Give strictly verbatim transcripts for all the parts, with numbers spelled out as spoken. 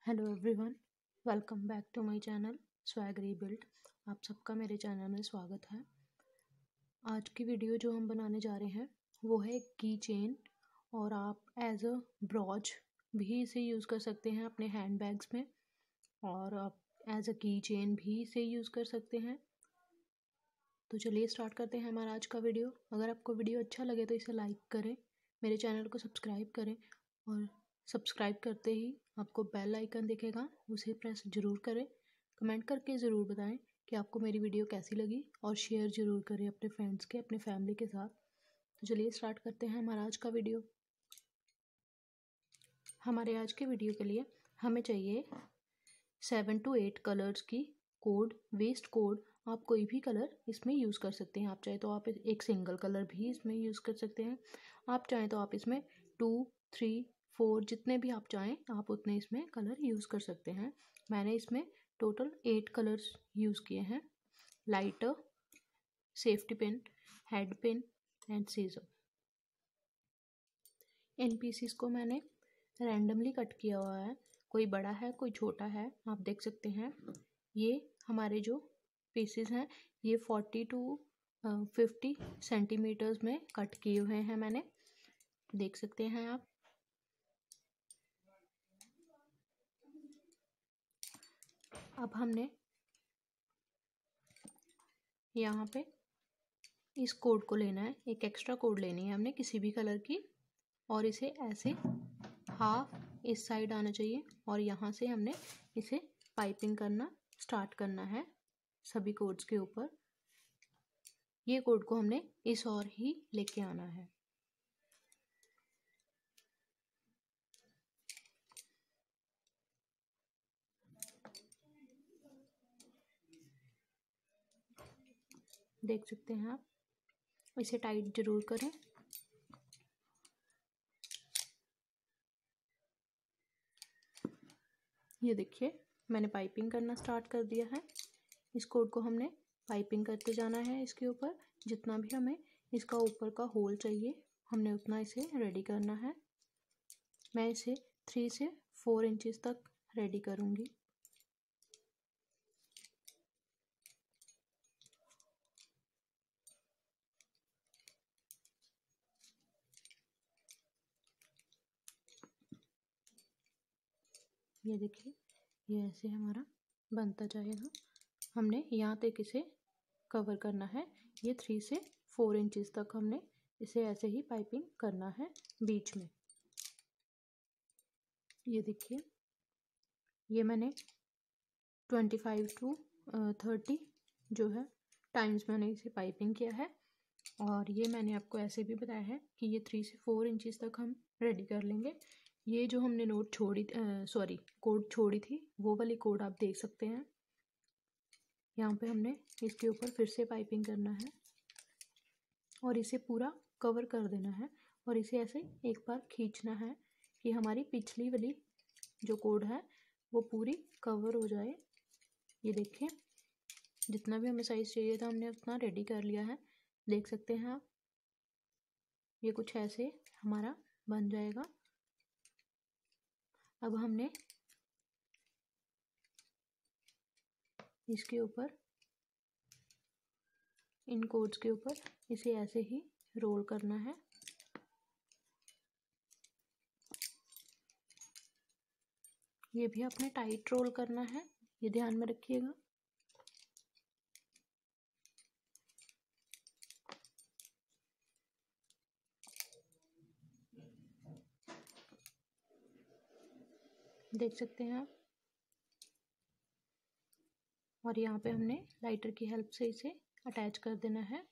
Hello everyone, welcome back to my channel swag rebuild. आप सबका मेरे चैनल में स्वागत है। आज की वीडियो जो हम बनाने जा रहे हैं वो है की चेन, और आप एज अ ब्रॉच भी इसे यूज़ कर सकते हैं अपने हैंड बैग्स में, और आप एज अ की चेन भी इसे यूज़ कर सकते हैं। तो चलिए स्टार्ट करते हैं हमारा आज का वीडियो। अगर आपको वीडियो अच्छा लगे तो इसे लाइक करें, मेरे चैनल को सब्सक्राइब करें, और सब्सक्राइब करते ही आपको बेल आइकन दिखेगा, उसे प्रेस ज़रूर करें। कमेंट करके ज़रूर बताएं कि आपको मेरी वीडियो कैसी लगी, और शेयर ज़रूर करें अपने फ्रेंड्स के, अपने फैमिली के साथ। तो चलिए स्टार्ट करते हैं हमारा आज का वीडियो। हमारे आज के वीडियो के लिए हमें चाहिए सेवन टू एट कलर्स की कोड, वेस्ट कोड। आप कोई भी कलर इसमें यूज़ कर सकते हैं। आप चाहे तो आप एक सिंगल कलर भी इसमें यूज़ कर सकते हैं। आप चाहें तो आप इसमें टू थ्री फोर जितने भी आप चाहें आप उतने इसमें कलर यूज़ कर सकते हैं। मैंने इसमें टोटल एट कलर्स यूज़ किए हैं: lighter, safety pin, head pin and scissor. इन पीसीस को मैंने रैंडमली कट किया हुआ है, कोई बड़ा है कोई छोटा है, आप देख सकते हैं। ये हमारे जो पीसेस हैं ये फोर्टी टू फिफ्टी सेंटीमीटर्स में कट किए हुए हैं मैंने, देख सकते हैं आप। अब हमने यहाँ पे इस कोड को लेना है, एक एक्स्ट्रा कोड लेनी है हमने किसी भी कलर की, और इसे ऐसे हाफ इस साइड आना चाहिए, और यहाँ से हमने इसे पाइपिंग करना स्टार्ट करना है सभी कोड्स के ऊपर। ये कोड को हमने इस और ही लेके आना है। देख सकते हैं आप, इसे टाइट जरूर करें। ये देखिए मैंने पाइपिंग करना स्टार्ट कर दिया है। इस कोड को हमने पाइपिंग करते जाना है इसके ऊपर। जितना भी हमें इसका ऊपर का होल चाहिए हमने उतना इसे रेडी करना है। मैं इसे थ्री से फोर इंचेस तक रेडी करूँगी। ये देखिए ये ऐसे हमारा बनता जाएगा। हमने यहाँ तक इसे कवर करना है। ये थ्री से फोर इंचेस तक हमने इसे ऐसे ही पाइपिंग करना है बीच में। ये देखिए ये मैंने ट्वेंटी फाइव टू थर्टी जो है टाइम्स मैंने इसे पाइपिंग किया है, और ये मैंने आपको ऐसे भी बताया है कि ये थ्री से फोर इंचेस तक हम रेडी कर लेंगे। ये जो हमने नोट छोड़ी सॉरी कोड छोड़ी थी वो वाली कोड आप देख सकते हैं। यहाँ पे हमने इसके ऊपर फिर से पाइपिंग करना है और इसे पूरा कवर कर देना है, और इसे ऐसे एक बार खींचना है कि हमारी पिछली वाली जो कोड है वो पूरी कवर हो जाए। ये देखिए जितना भी हमें साइज़ चाहिए था हमने उतना रेडी कर लिया है, देख सकते हैं आप। ये कुछ ऐसे हमारा बन जाएगा। अब हमने इसके ऊपर इन कोड्स के ऊपर इसे ऐसे ही रोल करना है। ये भी आपने टाइट रोल करना है, ये ध्यान में रखिएगा। देख सकते हैं आप, और यहाँ पे हमने लाइटर की हेल्प से इसे अटैच कर देना है।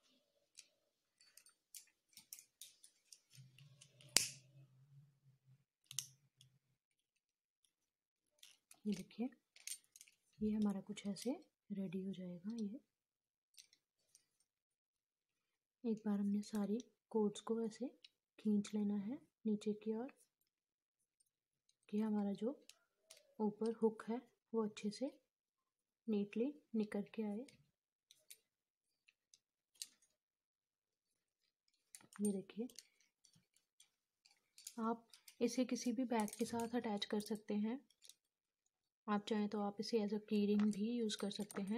ये देखिए ये हमारा कुछ ऐसे रेडी हो जाएगा। ये एक बार हमने सारी कोड्स को ऐसे खींच लेना है नीचे की ओर, कि हमारा जो ऊपर हुक है वो अच्छे से नीटली निकल के आए। ये देखिए आप इसे किसी भी बैग के साथ अटैच कर सकते हैं। आप चाहें तो आप इसे एज अ की रिंग भी यूज़ कर सकते हैं।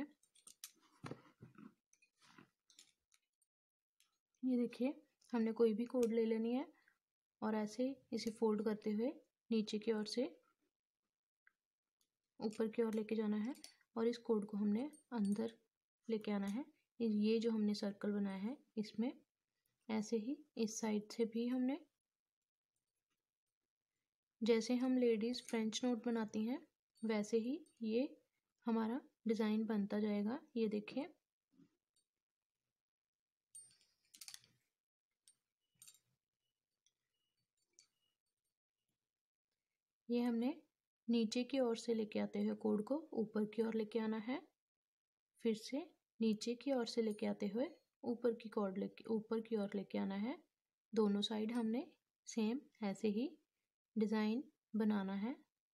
ये देखिए, हमने कोई भी कोड ले लेनी है और ऐसे इसे फोल्ड करते हुए नीचे की ओर से ऊपर की ओर लेके जाना है और इस कोड को हमने अंदर लेके आना है। ये जो हमने सर्कल बनाया है इसमें ऐसे ही इस साइड से भी हमने, जैसे हम लेडीज़ फ्रेंच नोट बनाती हैं वैसे ही ये हमारा डिज़ाइन बनता जाएगा। ये देखिए, ये हमने नीचे की ओर से लेके आते हुए कोड को ऊपर की ओर लेके आना है, फिर से नीचे की ओर से लेके आते हुए ऊपर की कॉर्ड लेके ऊपर की ओर लेके आना है। दोनों साइड हमने सेम ऐसे ही डिज़ाइन बनाना है।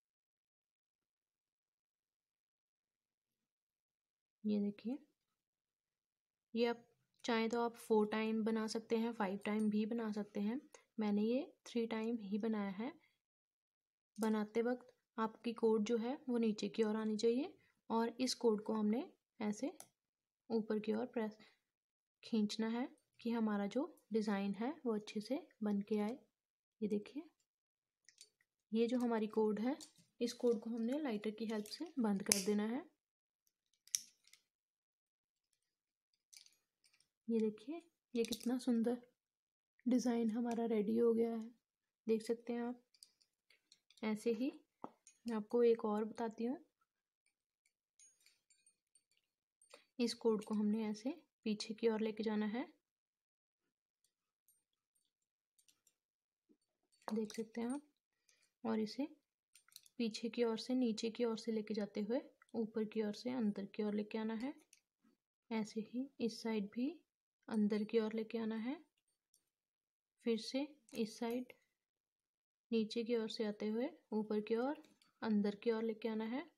ये देखिए, ये आप चाहें तो आप फोर टाइम बना सकते हैं, फाइव टाइम भी बना सकते हैं। मैंने ये थ्री टाइम ही बनाया है। बनाते वक्त आपकी कोड जो है वो नीचे की ओर आनी चाहिए और इस कोड को हमने ऐसे ऊपर की ओर प्रेस खींचना है कि हमारा जो डिज़ाइन है वो अच्छे से बन के आए। ये देखिए, ये जो हमारी कोड है इस कोड को हमने लाइटर की हेल्प से बंद कर देना है। ये देखिए, ये कितना सुंदर डिज़ाइन हमारा रेडी हो गया है, देख सकते हैं आप। ऐसे ही मैं आपको एक और बताती हूँ। इस कोड को हमने ऐसे पीछे की ओर लेके जाना है, देख सकते हैं आप, और इसे पीछे की ओर से नीचे की ओर से लेके जाते हुए ऊपर की ओर से अंदर की ओर लेके आना है। ऐसे ही इस साइड भी अंदर की ओर लेके आना है, फिर से इस साइड नीचे की ओर से आते हुए ऊपर की ओर अंदर की ओर लेके आना है।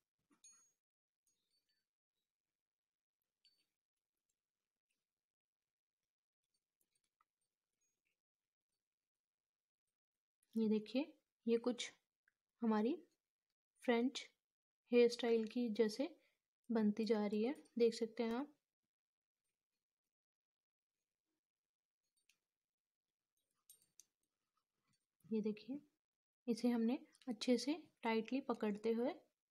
ये देखिए, ये कुछ हमारी फ्रेंच हेयर स्टाइल की जैसे बनती जा रही है, देख सकते हैं आप। ये देखिए, इसे हमने अच्छे से टाइटली पकड़ते हुए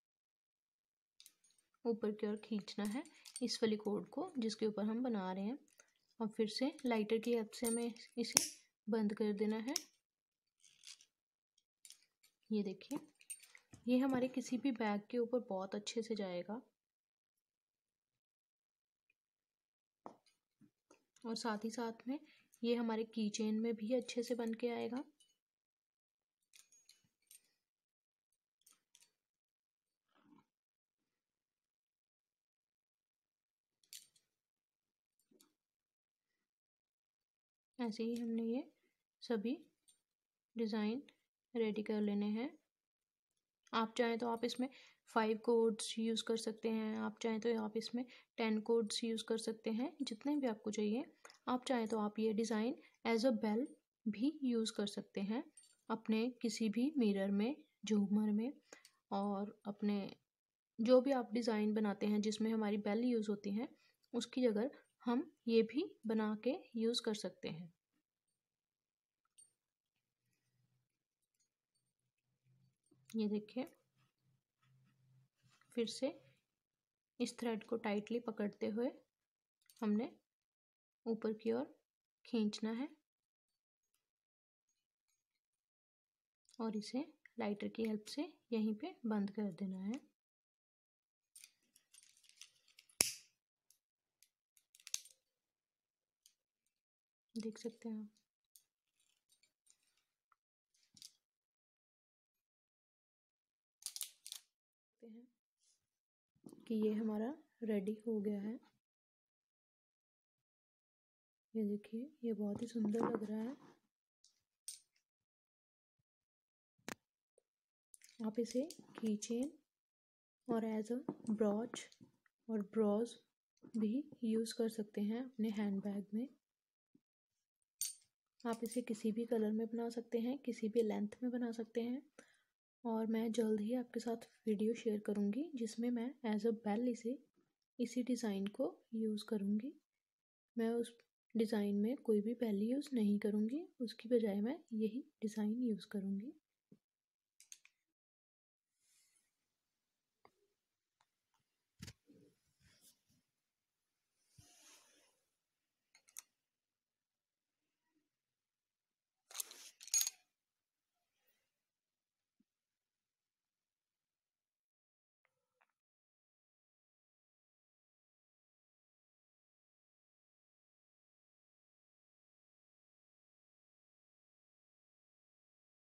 ऊपर की ओर खींचना है इस वाली कोड को जिसके ऊपर हम बना रहे हैं। अब फिर से लाइटर की हेल्प से हमें इसे बंद कर देना है। ये देखिए, ये हमारे किसी भी बैग के ऊपर बहुत अच्छे से जाएगा और साथ ही साथ में ये हमारे की चेन में भी अच्छे से बन के आएगा। ऐसे ही हमने ये सभी डिज़ाइन रेडी कर लेने हैं। आप चाहें तो आप इसमें फाइव कोड्स यूज़ कर सकते हैं, आप चाहें तो आप इसमें टेन कोड्स यूज़ कर सकते हैं, जितने भी आपको चाहिए। आप चाहें तो आप ये डिज़ाइन एज अ बेल भी यूज़ कर सकते हैं अपने किसी भी मिरर में, झूमर में, और अपने जो भी आप डिज़ाइन बनाते हैं जिसमें हमारी बेल यूज़ होती हैं उसकी जगह हम ये भी बना के यूज़ कर सकते हैं। ये देखिए, फिर से इस थ्रेड को टाइटली पकड़ते हुए हमने ऊपर की ओर खींचना है और इसे लाइटर की हेल्प से यहीं पे बंद कर देना है। देख सकते हैं आप। कि ये हमारा रेडी हो गया है। ये देखिए, ये बहुत ही सुंदर लग रहा है। आप इसे की चेन और एज अ ब्रॉच और ब्रॉज भी यूज़ कर सकते हैं अपने हैंड बैग में। आप इसे किसी भी कलर में बना सकते हैं, किसी भी लेंथ में बना सकते हैं। और मैं जल्द ही आपके साथ वीडियो शेयर करूँगी जिसमें मैं एज अ बेल इसे इसी डिज़ाइन को यूज़ करूँगी। मैं उस डिज़ाइन में कोई भी बेल यूज़ नहीं करूँगी, उसकी बजाय मैं यही डिज़ाइन यूज़ करूँगी।